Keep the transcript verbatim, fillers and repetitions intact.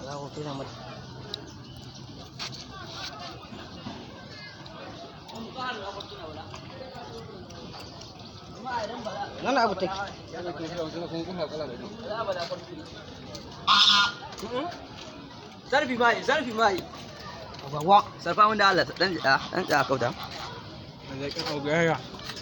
hoto na mata. Mana abu take? Zarfi mai, zarfi mai. Barewa. Sarfa mun da Allah dan dan kauta. Da kai